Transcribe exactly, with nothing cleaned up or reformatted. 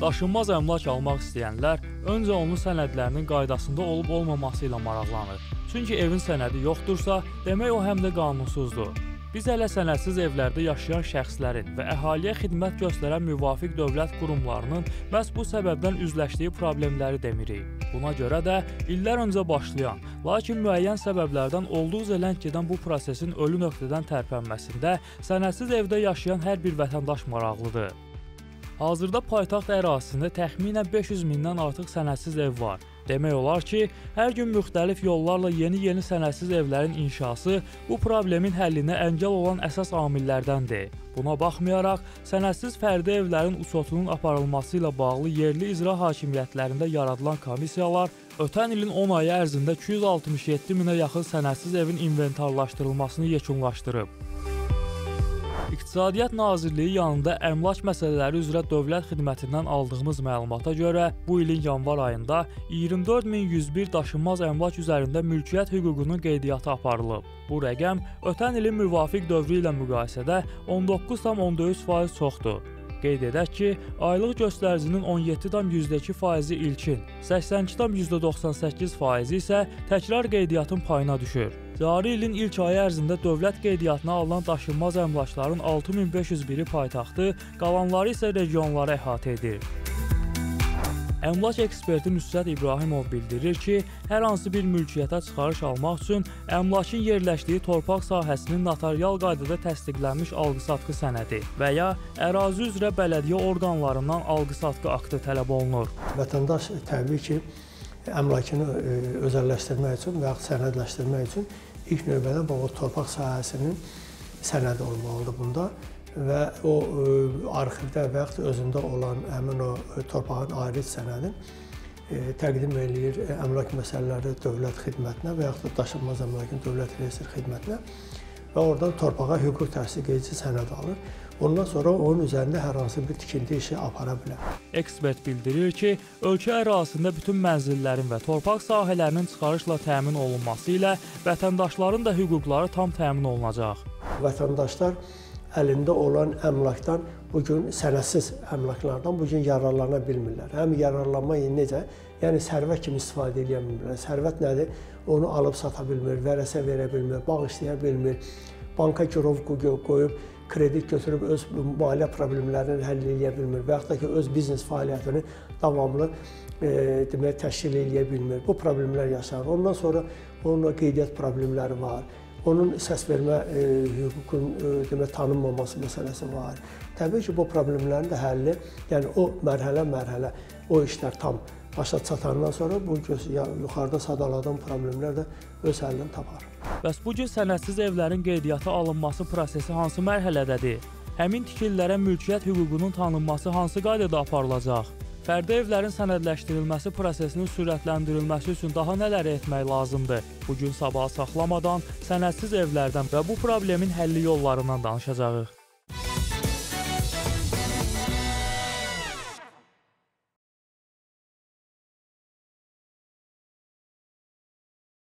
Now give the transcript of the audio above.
Daşınmaz əmlak almaq istəyənlər öncə onun sənədlərinin qaydasında olub-olmaması ilə maraqlanır. Çünki evin sənədi yoxdursa, demək o həm də qanunsuzdur. Biz hələ sənədsiz evlərdə yaşayan şəxslərin və əhaliyə xidmət göstərən müvafiq dövlət qurumlarının məhz bu səbəbdən üzləşdiyi problemləri demirik. Buna görə də illər öncə başlayan, lakin müəyyən səbəblərdən olduqca ləng gedən bu prosesin ölü nöqtədən tərpənməsində sənədsiz evdə yaşayan hər bir vətəndaş maraqlıdır. Hazırda paytaxt ərazisində təxminən beş yüz mindən artıq sənədsiz ev var. Demək olar ki, hər gün müxtəlif yollarla yeni-yeni sənədsiz evlərin inşası bu problemin həllinə əngəl olan əsas amillərdəndir. Buna baxmayaraq, sənədsiz fərdi evlərin uçotunun aparılması ilə bağlı yerli icra hakimiyyətlərində yaradılan komissiyalar ötən ilin on ayı ərzində iki yüz altmış yeddi minə yaxın sənədsiz evin inventarlaşdırılmasını yekunlaşdırıb. İqtisadiyyat Nazirliyi yanında əmlak məsələləri üzrə dövlət xidmətindən aldığımız məlumata görə, bu ilin yanvar ayında iyirmi dörd min yüz bir daşınmaz əmlak üzərində mülkiyyət hüququnun qeydiyyatı aparılıb. Bu rəqəm ötən ilin müvafiq dövrü ilə müqayisədə on doqquz tam on üç faiz çoxdur. Qeyd edək ki, aylıq göstəricinin on yeddi tam yüzdə iki faizi ilkin, səksən iki tam yüzdə doxsan səkkiz faizi isə təkrar qeydiyyatın payına düşür. Cari ilin ilk ayı ərzində dövlət qeydiyyatına alınan daşınmaz əmlakların altı min beş yüz biri paytaxtı, qalanları isə regionları əhatə edir. Əmlak eksperti Nüsrət İbrahimov bildirir ki, hər hansı bir mülkiyyətə çıxarış almaq üçün əmlakın yerləşdiyi torpaq sahəsinin notarial qaydada təsdiqlənmiş alqı-satqı sənədi və ya ərazi üzrə bələdiyyə orqanlarından alqı-satqı aktı tələb olunur. Vətəndaş təbii ki, əmlakını özəlləşdirmək üçün və yaxud sənədləşdirmək üçün ilk növbədə bu torpaq sahəsinin sənədi olmalıdır bunda. Və o arxivdə və yaxud özündə olan həmin o torpağın ayrıc sənədin təqdim eləyir əmlak məsələləri dövlət xidmətinə və yaxud da daşınmaz əmlakın dövlət reyestr xidmətinə və oradan torpağa hüquq təsdiq edici sənəd alır. Ondan sonra onun üzərində hər hansı bir tikinti işi apara bilər. Ekspert bildirir ki, ölkə ərazisində bütün mənzillərin və torpaq sahələrinin çıxarışla təmin olunması ilə vətəndaşların da hüquqları tam təmin olunacaq. Vətəndaşlar əlində olan əmlakdan, bugün sənədsiz əmlaklardan bugün yararlana bilmirlər. Həm yararlanma necə? Yəni sərvət kimi istifadə edə bilmirlər. Sərvət nədir? Onu alıb sata bilmir, vərəsə verə bilmir, bağışlaya bilmir, banka girov qoyub, kredit götürüb öz maliyyə problemlərini həll edə bilmir və yaxud da ki, öz biznes fəaliyyətini davamlı e, demək, təşkil edə bilmir. Bu problemlər yaşanır. Ondan sonra onun qeydiyyat problemləri var. Onun səs vermə e, hüququn e, demək, tanınmaması məsələsi var. Təbii ki, bu problemlərin də həlli, yəni o mərhələ-mərhələ o işlər tam başa çatandan sonra bu yuxarıda sadaladığım problemlər də öz həllini tapar. Bəs bu gün sənədsiz evlərin qeydiyyata alınması prosesi hansı mərhələdədir? Həmin tikililərə mülkiyyət hüququnun tanınması hansı qaydada aparılacaq? Fərdi evlərin sənədləşdirilməsi prosesinin sürətləndirilməsi üçün daha nələr etmək lazımdır? Bugün sabahı saxlamadan sənədsiz evlərdən və bu problemin həlli yollarından danışacağıq.